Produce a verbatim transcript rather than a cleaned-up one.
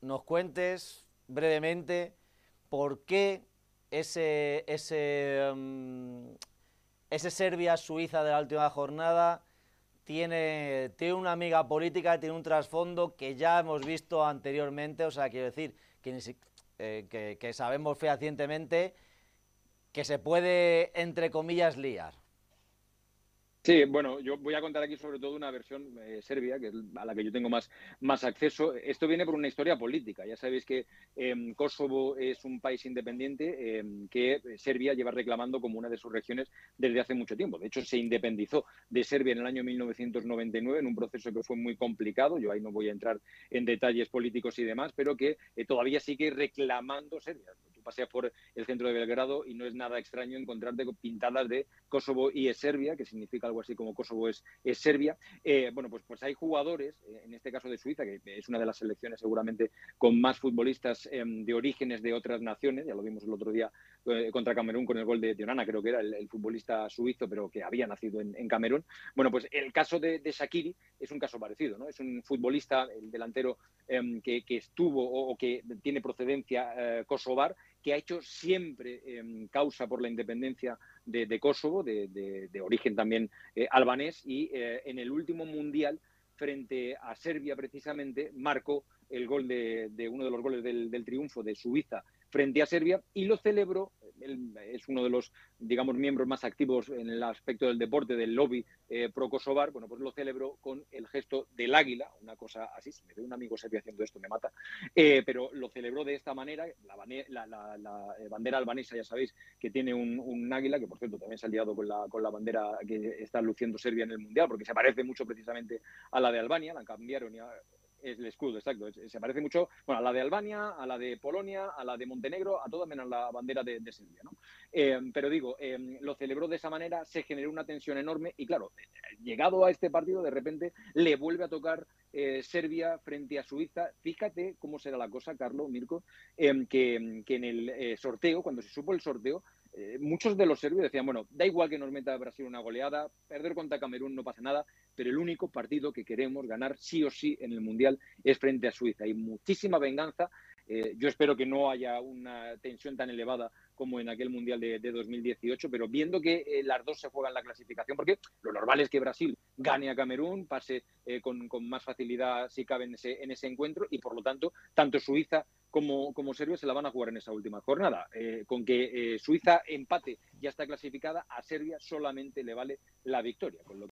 nos cuentes brevemente por qué ese, ese, um, ese Serbia-Suiza de la última jornada tiene, tiene una amiga política, tiene un trasfondo que ya hemos visto anteriormente, o sea, quiero decir, que, eh, que, que sabemos fehacientemente que se puede, entre comillas, liar. Sí, bueno, yo voy a contar aquí sobre todo una versión eh, serbia, que es a la que yo tengo más, más acceso. Esto viene por una historia política. Ya sabéis que eh, Kosovo es un país independiente eh, que Serbia lleva reclamando como una de sus regiones desde hace mucho tiempo. De hecho, se independizó de Serbia en el año mil novecientos noventa y nueve en un proceso que fue muy complicado. Yo ahí no voy a entrar en detalles políticos y demás, pero que eh, todavía sigue reclamando Serbia. Tú paseas por el centro de Belgrado y no es nada extraño encontrarte con pintadas de Kosovo y es Serbia, que significa algo así como Kosovo es, es Serbia. Eh, bueno, pues, pues hay jugadores, eh, en este caso de Suiza, que es una de las selecciones seguramente con más futbolistas eh, de orígenes de otras naciones, ya lo vimos el otro día eh, contra Camerún con el gol de, de Onana, creo que era el, el futbolista suizo, pero que había nacido en, en Camerún. Bueno, pues el caso de, de Shaqiri es un caso parecido, ¿no? Es un futbolista, el delantero eh, que, que estuvo o, o que tiene procedencia eh, kosovar, que ha hecho siempre eh, causa por la independencia de, de Kosovo, de, de, de, origen también eh, albanés, y eh, en el último mundial frente a Serbia precisamente marcó el gol de, de uno de los goles del, del triunfo de Suiza frente a Serbia y lo celebró. Él es uno de los, digamos, miembros más activos en el aspecto del deporte, del lobby eh, pro-kosovar. Bueno, pues lo celebró con el gesto del águila, una cosa así. Si me ve un amigo serbio haciendo esto, me mata. Eh, pero lo celebró de esta manera. La, la, la, la bandera albanesa, ya sabéis, que tiene un, un águila, que por cierto también se ha liado con la, con la bandera que está luciendo Serbia en el Mundial, porque se parece mucho precisamente a la de Albania, la cambiaron y a, es el escudo, exacto. Se parece mucho, bueno, a la de Albania, a la de Polonia, a la de Montenegro, a todas menos la bandera de, de Serbia, ¿no? Eh, pero digo, eh, lo celebró de esa manera, se generó una tensión enorme y claro, llegado a este partido, de repente le vuelve a tocar eh, Serbia frente a Suiza. Fíjate cómo será la cosa, Carlos, Mirko, eh, que, que en el eh, sorteo, cuando se supo el sorteo, eh, muchos de los serbios decían, bueno, da igual que nos meta Brasil una goleada, perder contra Camerún no pasa nada, pero el único partido que queremos ganar sí o sí en el Mundial es frente a Suiza. Hay muchísima venganza. Eh, yo espero que no haya una tensión tan elevada como en aquel Mundial de, de dos mil dieciocho, pero viendo que eh, las dos se juegan la clasificación, porque lo normal es que Brasil gane a Camerún, pase eh, con, con, más facilidad si cabe en ese, en ese encuentro, y por lo tanto, tanto Suiza como, como Serbia se la van a jugar en esa última jornada. Eh, con que eh, Suiza empate ya está clasificada, a Serbia solamente le vale la victoria, con lo